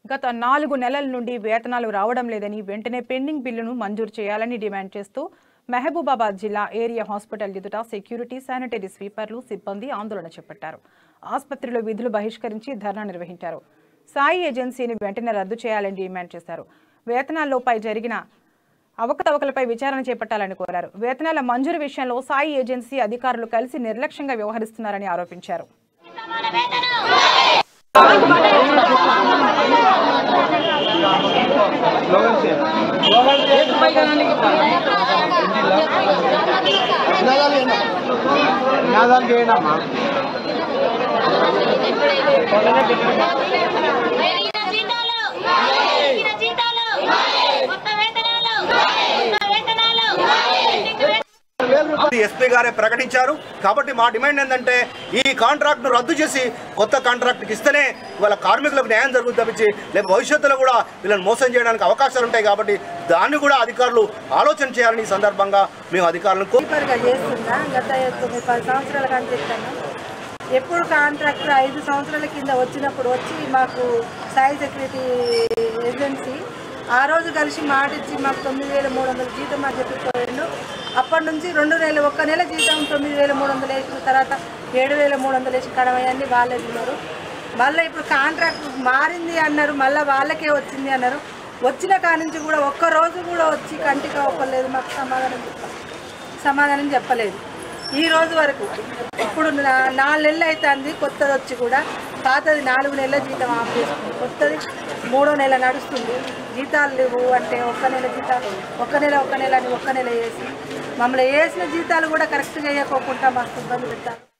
గత 4 నెలల నుండి వేతనాలు రావడం లేదని వెంటనే పెండింగ్ బిల్లును మంజూరు చేయాలని డిమాండ్ చేస్తూ మహబూబాబాద్ జిల్లా ఏరియా హాస్పిటల్ ఎదుట సెక్యూరిటీ శానిటరీ స్వీపర్లు సిబ్బంది ఆందోళన చేపట్టారు. ఆసుపత్రిలో విధులు బహిష్కరించి ధర్నా నిర్వహించారు. సాయి ఏజెన్సీని వెంటనే రద్దు చేయాలని డిమాండ్ చేశారు. వేతనాల్లోపై జరిగిన అవకతవకలపై విచారణ చేపట్టాలని కోరారు. వేతనాల మంజూరు విషయంలో సాయి ఏజెన్సీ అధికారులు కలిసి నిర్లక్ష్యంగా వ్యవహరిస్తున్నారని ఆరోపించారు. ఎస్పీ గారే ప్రకటించారు. కాబట్టి మా డిమాండ్ ఏంటంటే ఈ కాంట్రాక్ట్ను రద్దు చేసి కొత్త కాంట్రాక్ట్కి ఇస్తేనే వాళ్ళ కార్మికులకు న్యాయం జరుగుతుంది తప్పించి లేక భవిష్యత్తులో కూడా వీళ్ళని మోసం చేయడానికి అవకాశాలు ఉంటాయి. కాబట్టి దాన్ని కూడా అధికారులు ఆలోచన చేయాలని ఈ సందర్భంగా మేము అధికారులకు గత 9-10 సంవత్సరాల కానీ చెప్తాను. ఎప్పుడు కాంట్రాక్టర్ 5 సంవత్సరాల కింద వచ్చినప్పుడు వచ్చి మాకు సాయి సెక్యూరిటీ ఏజెన్సీ ఆ రోజు కలిసి మాటిచ్చి మాకు 9,300 జీతం అని చెప్పిపోయాడు. అప్పటి నుంచి 2 నెలలు, 1 నెల జీతం 9,300 వేసిన తర్వాత 7,300 వేసి కడమయ్యని వాళ్ళే ఉన్నారు. మళ్ళీ ఇప్పుడు కాంట్రాక్ట్ మారింది అన్నారు, మళ్ళీ వాళ్ళకే వచ్చింది అన్నారు. వచ్చిన కాడి నుంచి కూడా ఒక్కరోజు కూడా వచ్చి కంటికి అవ్వలేదు, మాకు సమాధానం చెప్పలేదు ఈ రోజు వరకు. ఇప్పుడు 4 నెలలు అవుతుంది కొత్తది వచ్చి కూడా. పాతది 4 నెలల జీతం ఆఫ్ చేసుకుంది, కొత్తది 3వ నెల నడుస్తుంది. జీతాలు లేవు అంటే 1 నెల జీతాలు 1 నెల అని 1 నెల వేసి మమ్మల్ని వేసిన జీతాలు కూడా కరెక్ట్గా వేయకోకుండా మస్తు ఇబ్బంది పెట్టారు.